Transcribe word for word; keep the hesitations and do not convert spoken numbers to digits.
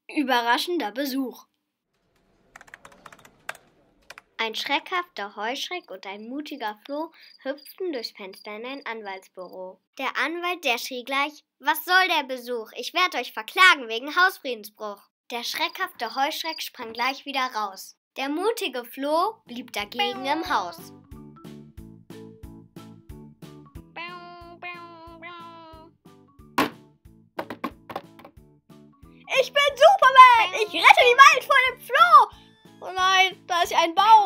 Überraschender Besuch. Ein schreckhafter Heuschreck und ein mutiger Floh hüpften durchs Fenster in ein Anwaltsbüro. Der Anwalt, der schrie gleich: Was soll der Besuch? Ich werde euch verklagen wegen Hausfriedensbruch. Der schreckhafte Heuschreck sprang gleich wieder raus. Der mutige Floh blieb dagegen im Haus. Ich bin Superman! Ich rette die Welt vor dem Floh! Oh nein, da ist ein Baum!